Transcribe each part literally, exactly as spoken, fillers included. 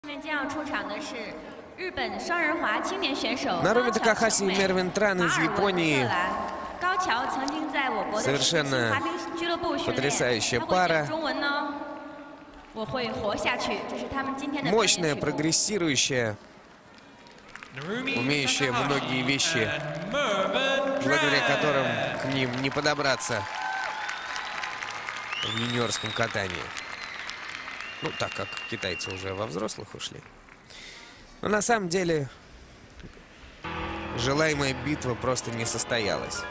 Наруми Такахаси и Мервин Тран из Японии. Совершенно потрясающая пара. Мощная, прогрессирующая, умеющая многие вещи, благодаря которым к ним не подобраться в юниорском катании. Ну, так как китайцы уже во взрослых ушли. Но на самом деле желаемая битва просто не состоялась.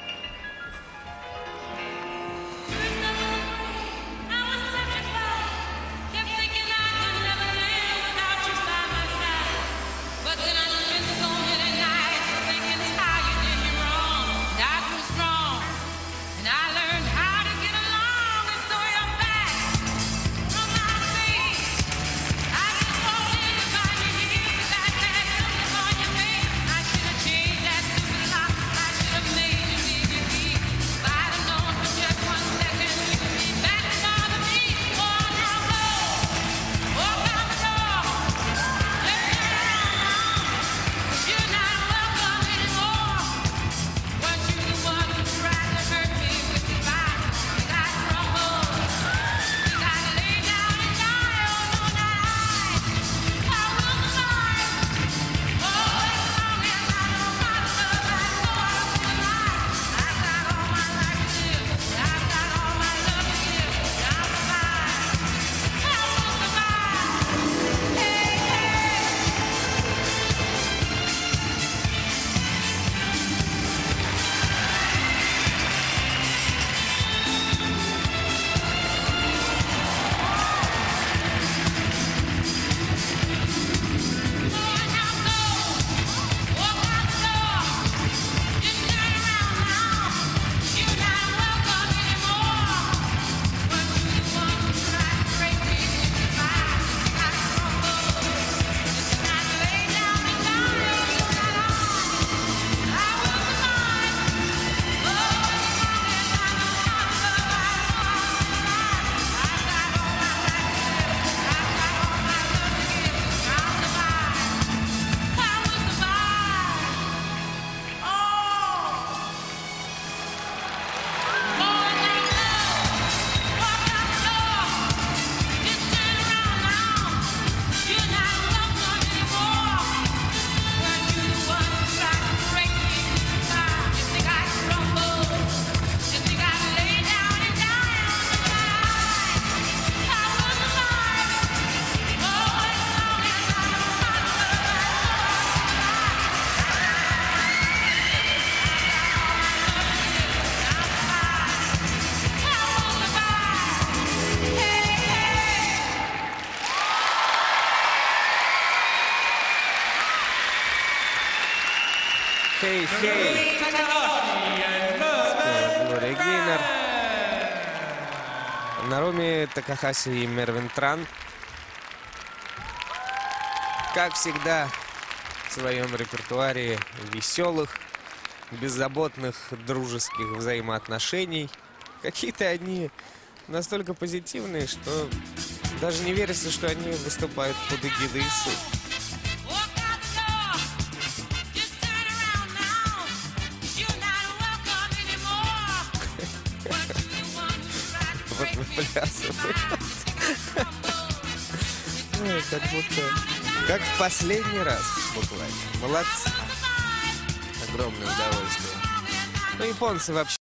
Хей-хей. Глория Гейнер. Наруми Такахаси и Мервин Тран. Как всегда, в своем репертуаре веселых, беззаботных, дружеских взаимоотношений. Какие-то они настолько позитивные, что даже не верится, что они выступают под эгидой ИСУ. Вот выплясывают. Как будто... Как в последний раз, буквально. Молодцы. Огромное удовольствие. Ну, японцы вообще...